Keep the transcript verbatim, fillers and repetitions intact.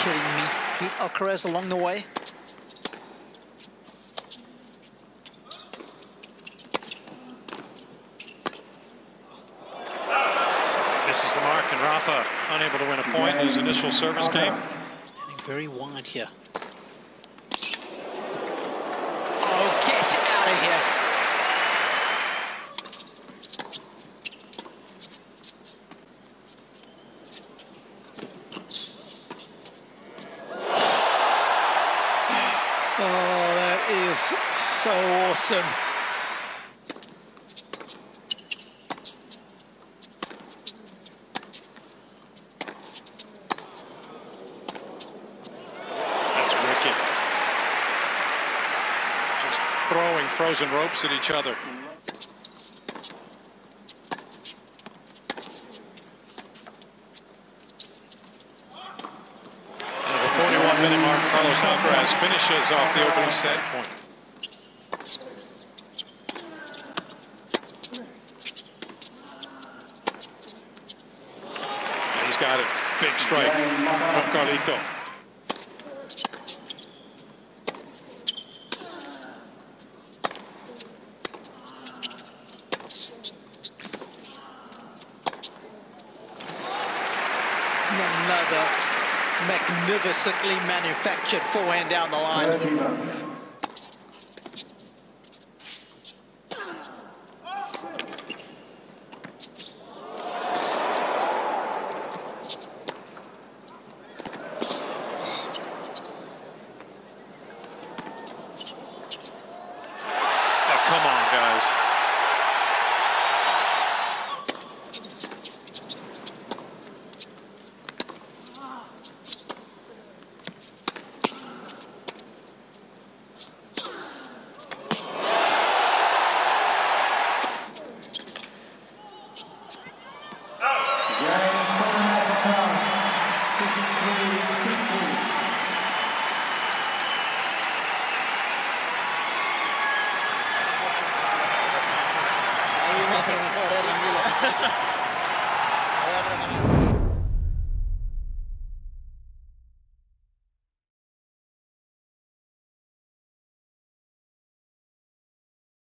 kidding me? Beat Alcaraz along the way. This is the mark, and Rafa unable to win a point in his initial service game. Standing very wide here. Oh, get out of here. Oh, that is so awesome. That's wicked. Just throwing frozen ropes at each other. forty-one minute mark, Carlos Alcaraz finishes off the opening set point. And he's got it. Big strike from Carlito. Another magnificently manufactured forehand down the line. Oh, come on, guys. Ahí mejor, eh, tranquilo.